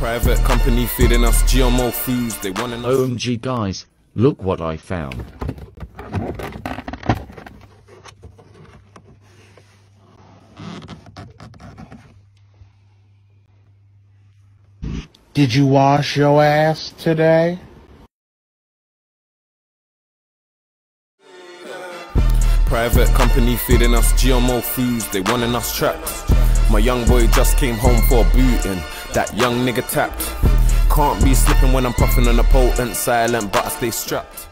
Private company feeding us GMO foods. They want us. OMG guys, look what I found. Did you wash your ass today? Private company feeding us GMO foods. They wanting us trapped. My young boy just came home for a booting. That young nigga tapped. Can't be slipping when I'm puffing on a potent, silent, but I stay strapped.